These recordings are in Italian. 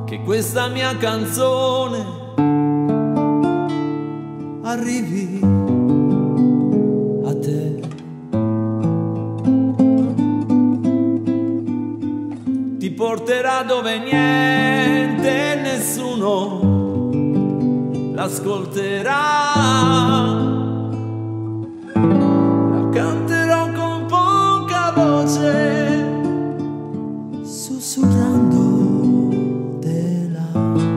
che questa mia canzone arrivi a te. Ti porterà dove niente e nessuno l'ascolterà. La canterò con poca voce, sussurrandotela,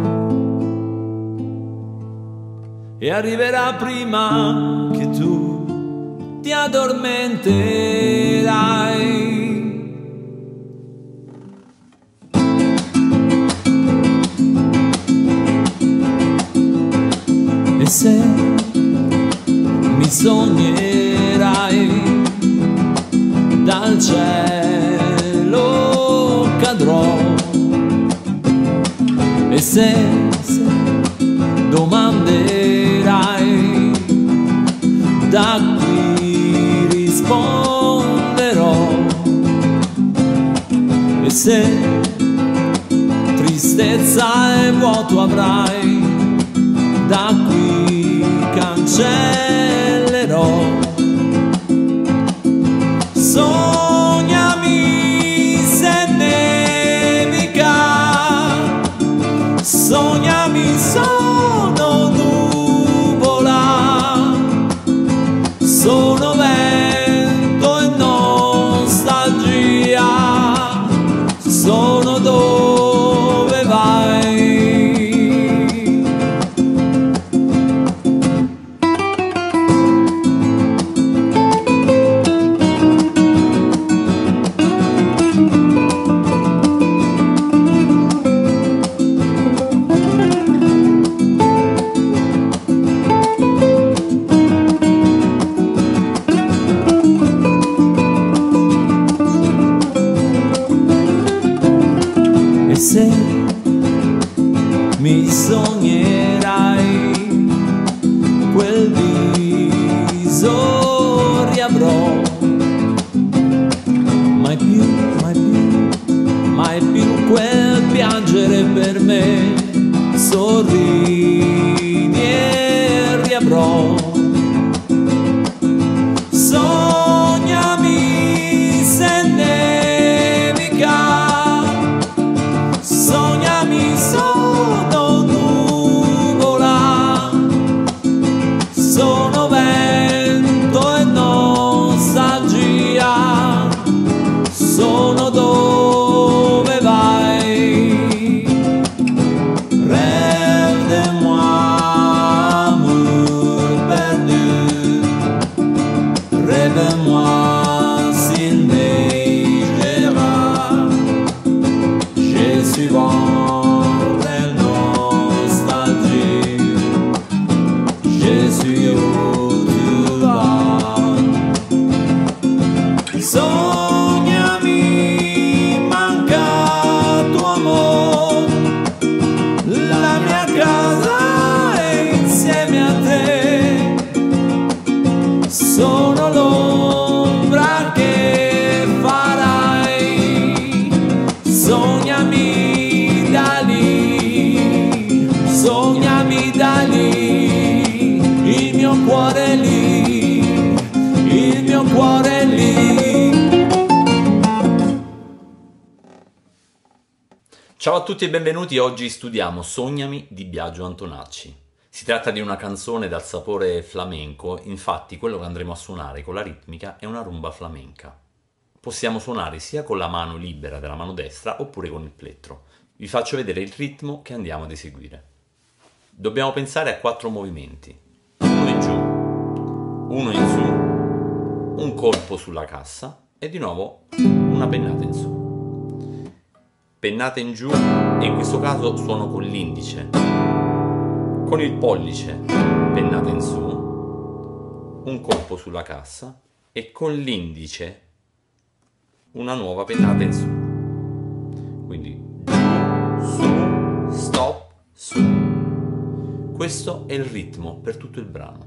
e arriverà prima che tu ti addormenterai. E se mi sognerai, dal cielo cadrò. E se domanderai, da qui risponderò. E se tristezza e vuoto avrai, da qui cancellerò. Sognami se nevica, sognami sono nuvola, sono vento e nostalgia, sono dove vai. Se mi sognerai, quel viso riavrò. Mai più, mai più, mai più quel piangere per me. Sorridi e riavrò. Sognami se nevica, sognami sono nuvola, sono vento e nostalgia, sono dove vai. Rêve de moi, amour perdu, rêve-moi s'il neigera. Je suis vent de nostalgie, je suis où tu vas. Sognami, manca tuo amor, la mia casa è insieme a te, sono l'ombra che farai. Sognami da lì, sognami da lì, il mio cuore è lì, il mio cuore è lì. Ciao a tutti e benvenuti, oggi studiamo Sognami di Biagio Antonacci. Si tratta di una canzone dal sapore flamenco, infatti quello che andremo a suonare con la ritmica è una rumba flamenca. Possiamo suonare sia con la mano libera della mano destra oppure con il plettro. Vi faccio vedere il ritmo che andiamo ad eseguire. Dobbiamo pensare a 4 movimenti. Uno in giù, uno in su, un colpo sulla cassa e di nuovo una pennata in su. Pennata in giù e in questo caso suono con l'indice. Con il pollice pennata in su, un colpo sulla cassa e con l'indice una nuova pennata in su. Quindi giù, su, stop, su. Questo è il ritmo per tutto il brano.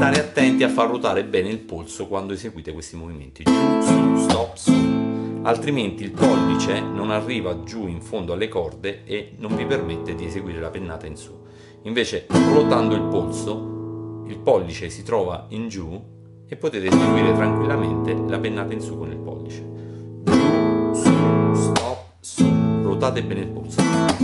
stare attenti a far ruotare bene il polso quando eseguite questi movimenti, giù, su, stop, su, altrimenti il pollice non arriva giù in fondo alle corde e non vi permette di eseguire la pennata in su. Invece, ruotando il polso, il pollice si trova in giù e potete eseguire tranquillamente la pennata in su con il pollice. Giù, su, stop, su, ruotate bene il polso.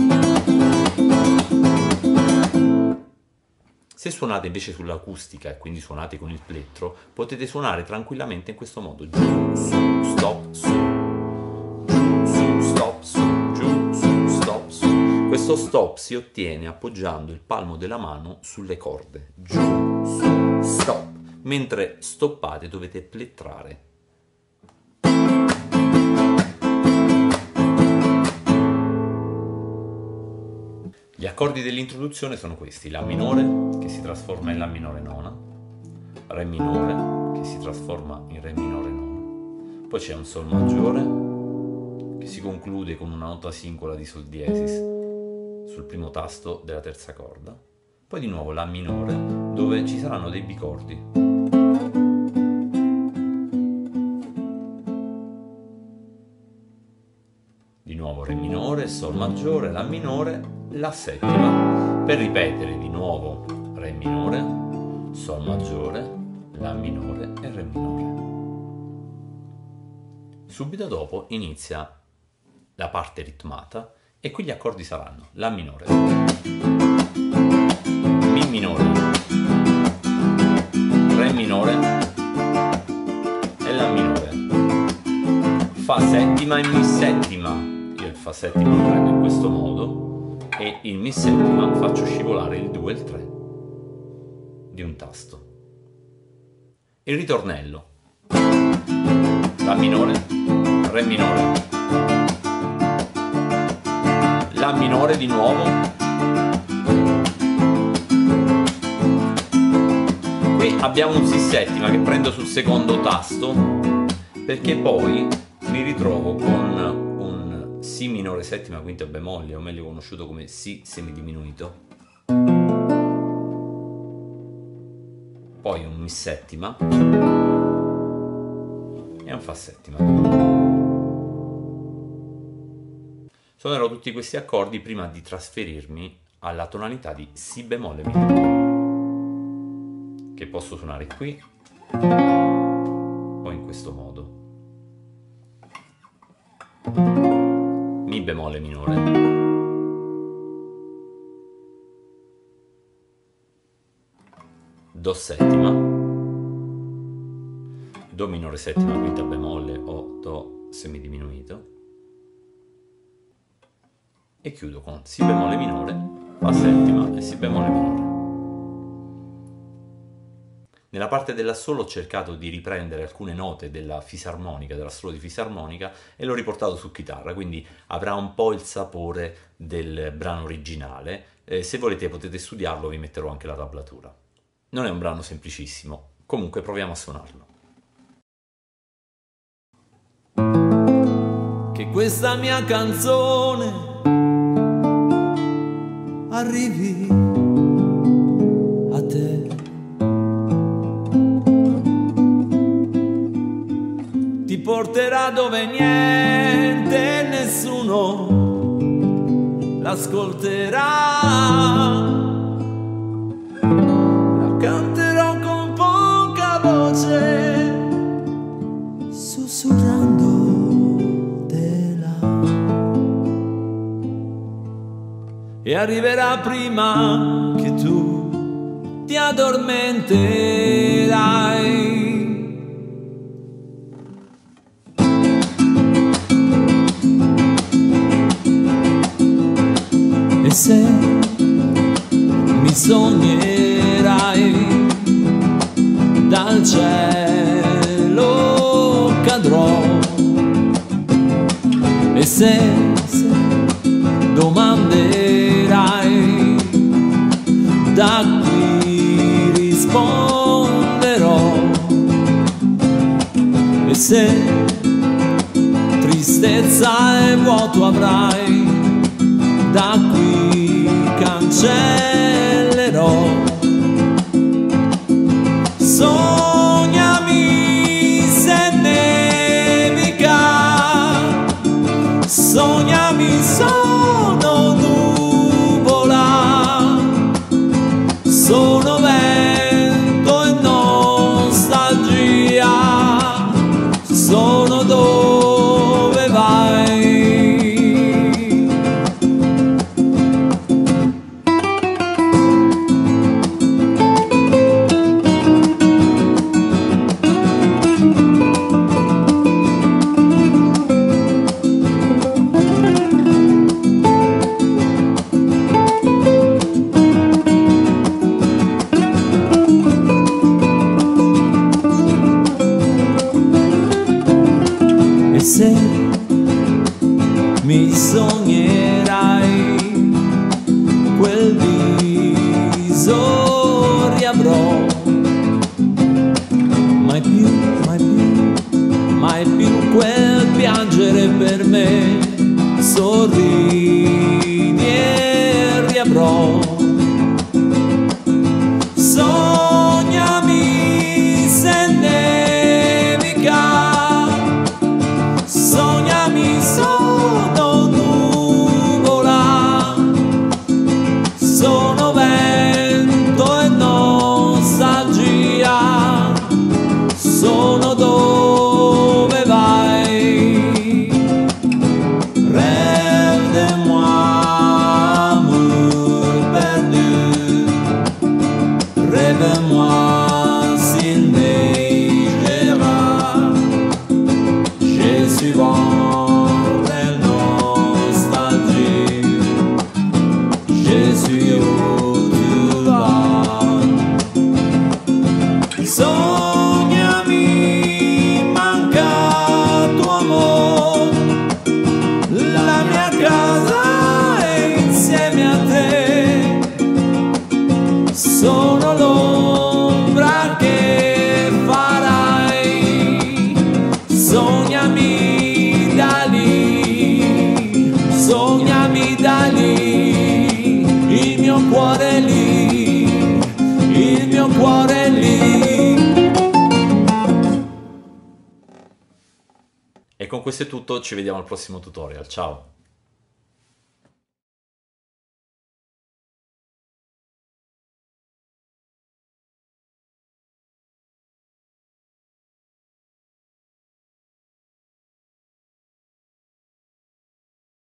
Se suonate invece sull'acustica e quindi suonate con il plettro, potete suonare tranquillamente in questo modo: giù, su, stop, su, giù, su, stop, su, giù, su, stop, su. Questo stop si ottiene appoggiando il palmo della mano sulle corde, giù, su, stop. Mentre stoppate dovete plettrare. Gli accordi dell'introduzione sono questi: La minore, che si trasforma in La minore nona, Re minore, che si trasforma in Re minore nona, poi c'è un Sol maggiore, che si conclude con una nota singola di Sol diesis sul primo tasto della terza corda, poi di nuovo La minore, dove ci saranno dei bicordi. Di nuovo Re minore, Sol maggiore, La minore, La settima, per ripetere di nuovo Re minore, Sol maggiore, La minore e Re minore. Subito dopo inizia la parte ritmata e qui gli accordi saranno La minore, Mi minore, Re minore e La minore, Fa settima e Mi settima. Il Fa settima lo prendo in questo modo e il Mi settima faccio scivolare il 2 e il 3 di un tasto. Il ritornello: La minore, Re minore, La minore di nuovo, qui abbiamo un Si settima che prendo sul secondo tasto perché poi mi ritrovo con Si minore settima quinta bemolle, o meglio conosciuto come Si semidiminuito, poi un Mi settima e un Fa settima. Suonerò tutti questi accordi prima di trasferirmi alla tonalità di Si bemolle minore, che posso suonare qui o in questo modo. Mi bemolle minore, Do settima, Do minore settima quinta bemolle o Do semidiminuito e chiudo con Si bemolle minore, Fa settima e Si bemolle minore. Nella parte dell'assolo ho cercato di riprendere alcune note della fisarmonica, dell'assolo di fisarmonica, e l'ho riportato su chitarra, quindi avrà un po' il sapore del brano originale. Se volete potete studiarlo, vi metterò anche la tablatura. Non è un brano semplicissimo, comunque proviamo a suonarlo. Che questa mia canzone arrivi a te. Ti porterà dove niente, nessuno l'ascolterà. La canterò con poca voce, sussurrandotela, e arriverà prima che tu ti addormenterai. E se mi sognerai, dal cielo cadrò. E se domanderai, da qui risponderò. E se tristezza e vuoto avrai, da qui cancellerò. Sognami, sono nuvola, sono vento e nostalgia, sono dove vai. E se mi sognerai, quel viso riavrò, mai più, mai più, mai più quel piangere per me, sorridi e riavrò. Sognami se nevica, sognami sono nuvola, sono vento e nostalgia, sono dove vai. Rêve de moi, amour perdu, rêve-moi s'il neigera, je suis bon de nostalgie, je suis où tu vas. Sognami, manca tuo amor, la mia casa è insieme a te, sono l'ombra che farai. Sognami da lì, sognami da lì, il mio cuore è lì, il mio cuore è lì. E con questo è tutto, ci vediamo al prossimo tutorial, ciao!